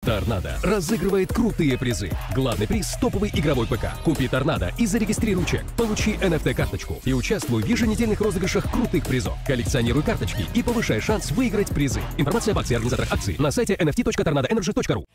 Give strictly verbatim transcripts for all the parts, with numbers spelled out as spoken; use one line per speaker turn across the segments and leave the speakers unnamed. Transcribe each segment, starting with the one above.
Торнадо разыгрывает крутые призы. Главный приз – топовый игровой ПК. Купи Торнадо и зарегистрируй чек. Получи эн эф ти-карточку и участвуй в еженедельных розыгрышах крутых призов. Коллекционируй карточки и повышай шанс выиграть призы. Информация об акции и организаторах акций на сайте эн эф ти точка торнадо энерджи точка ру.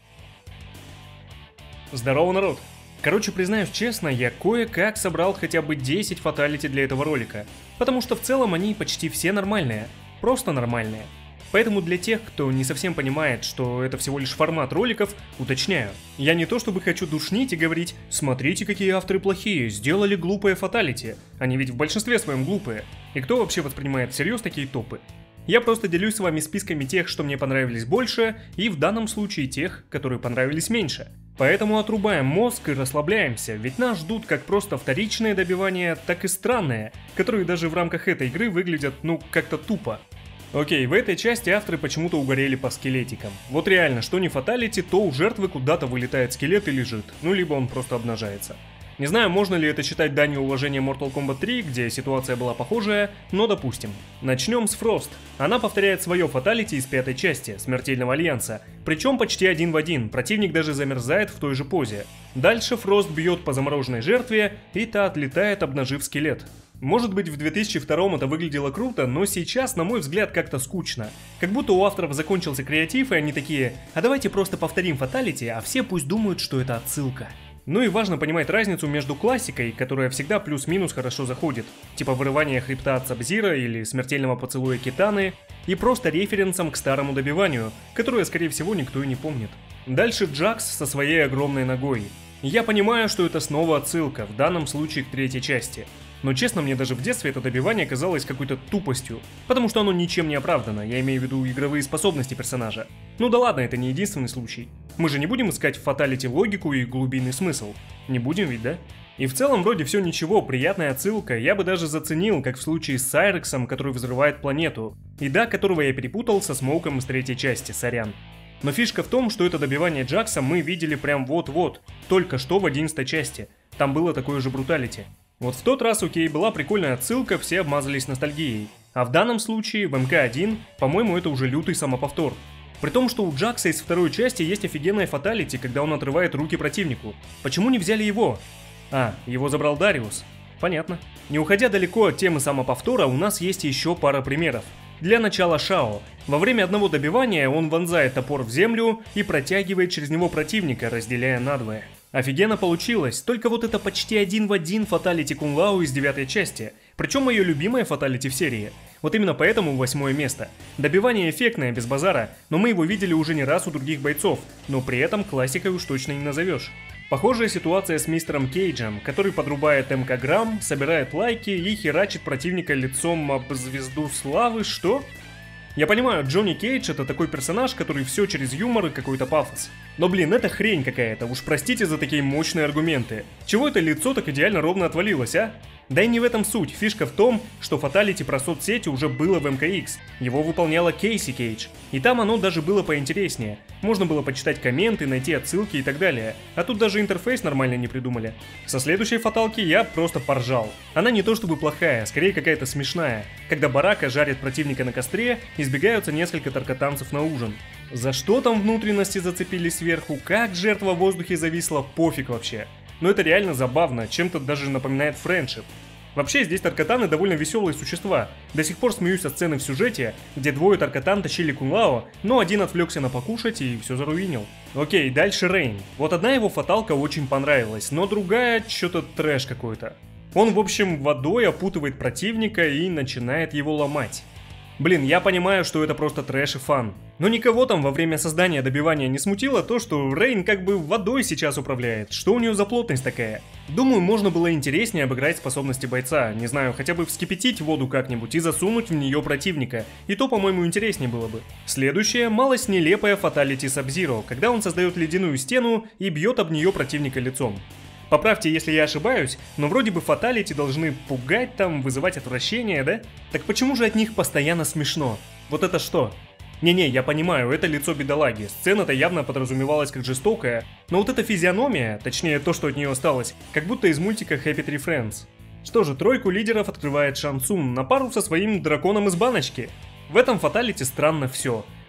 Здорово, народ! Короче, признаюсь честно, я кое-как собрал хотя бы десять фаталити для этого ролика. Потому что в целом они почти все нормальные. Просто нормальные. Поэтому для тех, кто не совсем понимает, что это всего лишь формат роликов, уточняю. Я не то чтобы хочу душнить и говорить: смотрите, какие авторы плохие, сделали глупые фаталити. Они ведь в большинстве своем глупые. И кто вообще воспринимает всерьез такие топы? Я просто делюсь с вами списками тех, что мне понравились больше, и в данном случае тех, которые понравились меньше. Поэтому отрубаем мозг и расслабляемся, ведь нас ждут как просто вторичные добивания, так и странные, которые даже в рамках этой игры выглядят, ну, как-то тупо. Окей, в этой части авторы почему-то угорели по скелетикам. Вот реально, что не фаталити, то у жертвы куда-то вылетает скелет и лежит, ну либо он просто обнажается. Не знаю, можно ли это считать данью уважения Mortal Kombat три, где ситуация была похожая, но допустим. Начнем с Фрост. Она повторяет свое фаталити из пятой части, Смертельного Альянса, причем почти один в один, противник даже замерзает в той же позе. Дальше Фрост бьет по замороженной жертве, и та отлетает, обнажив скелет. Может быть, в две тысячи втором это выглядело круто, но сейчас, на мой взгляд, как-то скучно. Как будто у авторов закончился креатив, и они такие: а давайте просто повторим фаталити, а все пусть думают, что это отсылка. Ну и важно понимать разницу между классикой, которая всегда плюс-минус хорошо заходит, типа вырывания хребта от Сабзира или смертельного поцелуя Китаны, и просто референсом к старому добиванию, которое, скорее всего, никто и не помнит. Дальше Джакс со своей огромной ногой. Я понимаю, что это снова отсылка, в данном случае к третьей части. Но честно, мне даже в детстве это добивание казалось какой-то тупостью, потому что оно ничем не оправдано, я имею в виду игровые способности персонажа. Ну да ладно, это не единственный случай. Мы же не будем искать в фаталити логику и глубинный смысл. Не будем ведь, да? И в целом вроде все ничего, приятная отсылка, я бы даже заценил, как в случае с Сайрексом, который взрывает планету, и да, которого я перепутал со Смоуком из третьей части, сорян. Но фишка в том, что это добивание Джакса мы видели прям вот-вот, только что в одиннадцатой части. Там было такое же бруталити. Вот в тот раз, окей, была прикольная отсылка, все обмазались ностальгией. А в данном случае, в эм ка один, по-моему, это уже лютый самоповтор. При том, что у Джакса из второй части есть офигенная фаталити, когда он отрывает руки противнику. Почему не взяли его? А, его забрал Дариус. Понятно. Не уходя далеко от темы самоповтора, у нас есть еще пара примеров. Для начала Шао. Во время одного добивания он вонзает топор в землю и протягивает через него противника, разделяя надвое. Офигенно получилось, только вот это почти один в один фаталити Кунг Лао из девятой части, причем мое любимое фаталити в серии. Вот именно поэтому восьмое место. Добивание эффектное, без базара, но мы его видели уже не раз у других бойцов, но при этом классикой уж точно не назовешь. Похожая ситуация с мистером Кейджем, который подрубает эм ка грамм, собирает лайки и херачит противника лицом об звезду славы, что? Я понимаю, Джонни Кейдж это такой персонаж, который все через юмор и какой-то пафос. Но блин, это хрень какая-то, уж простите за такие мощные аргументы. Чего это лицо так идеально ровно отвалилось, а? Да и не в этом суть, фишка в том, что фаталити про соцсети уже было в эм ка икс. Его выполняла Кейси Кейдж, и там оно даже было поинтереснее. Можно было почитать комменты, найти отсылки и так далее. А тут даже интерфейс нормально не придумали. Со следующей фаталки я просто поржал. Она не то чтобы плохая, скорее какая-то смешная. Когда Барака жарит противника на костре, избегаются несколько таркотанцев на ужин. За что там внутренности зацепились сверху, как жертва в воздухе зависла, пофиг вообще. Но это реально забавно, чем-то даже напоминает френдшип. Вообще, здесь таркатаны довольно веселые существа. До сих пор смеюсь от сцены в сюжете, где двое таркатан тащили Кунг Лао, но один отвлекся на покушать и все заруинил. Окей, дальше Рейн. Вот одна его фаталка очень понравилась, но другая что-то трэш какой-то. Он, в общем, водой опутывает противника и начинает его ломать. Блин, я понимаю, что это просто трэш и фан. Но никого там во время создания добивания не смутило то, что Рейн как бы водой сейчас управляет. Что у нее за плотность такая? Думаю, можно было интереснее обыграть способности бойца. Не знаю, хотя бы вскипятить воду как-нибудь и засунуть в нее противника. И то, по-моему, интереснее было бы. Следующее, малость нелепая фаталити Сабзиро, когда он создает ледяную стену и бьет об нее противника лицом. Поправьте, если я ошибаюсь, но вроде бы фаталити должны пугать там, вызывать отвращение, да? Так почему же от них постоянно смешно? Вот это что? Не-не, я понимаю, это лицо бедолаги, сцена-то явно подразумевалась как жестокая, но вот эта физиономия, точнее то, что от нее осталось, как будто из мультика Happy Tree Friends. Что же, тройку лидеров открывает Шан Цун на пару со своим драконом из баночки. В этом фаталити странно все.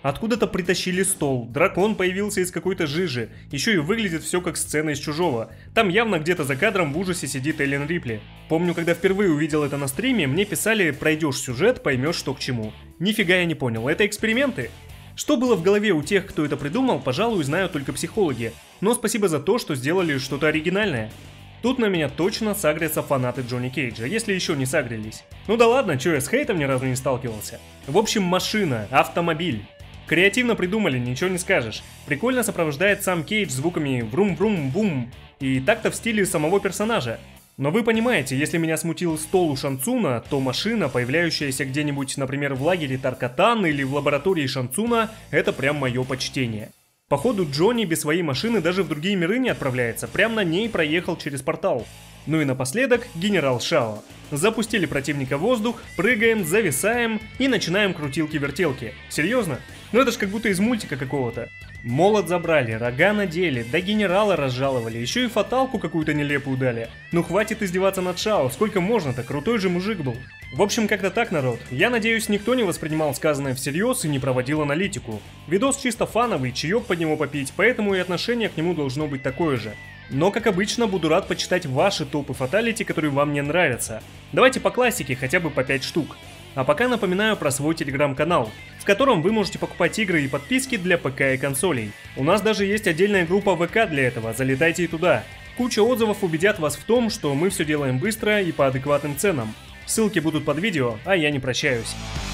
Откуда-то притащили стол, дракон появился из какой-то жижи, еще и выглядит все как сцена из Чужого. Там явно где-то за кадром в ужасе сидит Эллен Рипли. Помню, когда впервые увидел это на стриме, мне писали: пройдешь сюжет, поймешь, что к чему. Нифига я не понял, это эксперименты? Что было в голове у тех, кто это придумал, пожалуй, знают только психологи. Но спасибо за то, что сделали что-то оригинальное. Тут на меня точно сагрятся фанаты Джонни Кейджа, если еще не сагрились. Ну да ладно, чё я с хейтом ни разу не сталкивался. В общем, машина, автомобиль. Креативно придумали, ничего не скажешь. Прикольно сопровождает сам Кейдж звуками врум-врум-бум. И так-то в стиле самого персонажа. Но вы понимаете, если меня смутил стол у Шансуна, то машина, появляющаяся где-нибудь, например, в лагере Таркатан или в лаборатории Шансуна, это прям мое почтение. Походу, Джонни без своей машины даже в другие миры не отправляется, прям на ней проехал через портал. Ну и напоследок, генерал Шао. Запустили противника в воздух, прыгаем, зависаем и начинаем крутилки-вертелки. Серьезно? Ну это ж как будто из мультика какого-то. Молот забрали, рога надели, до генерала разжаловали, еще и фаталку какую-то нелепую дали. Ну хватит издеваться над Шао, сколько можно-то, крутой же мужик был. В общем, как-то так, народ. Я надеюсь, никто не воспринимал сказанное всерьез и не проводил аналитику. Видос чисто фановый, чаек под него попить, поэтому и отношение к нему должно быть такое же. Но, как обычно, буду рад почитать ваши топы фаталити, которые вам не нравятся. Давайте по классике, хотя бы по пять штук. А пока напоминаю про свой телеграм-канал, в котором вы можете покупать игры и подписки для ПК и консолей. У нас даже есть отдельная группа ВК для этого, залетайте и туда. Куча отзывов убедят вас в том, что мы все делаем быстро и по адекватным ценам. Ссылки будут под видео, а я не прощаюсь.